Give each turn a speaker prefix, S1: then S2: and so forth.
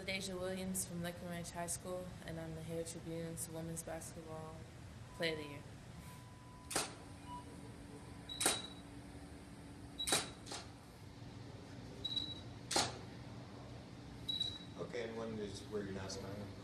S1: LaDazhia Williams from Lakewood High School, and I'm the Herald-Tribune's Women's Basketball Player of the Year.
S2: Okay, and when is where you're not smiling?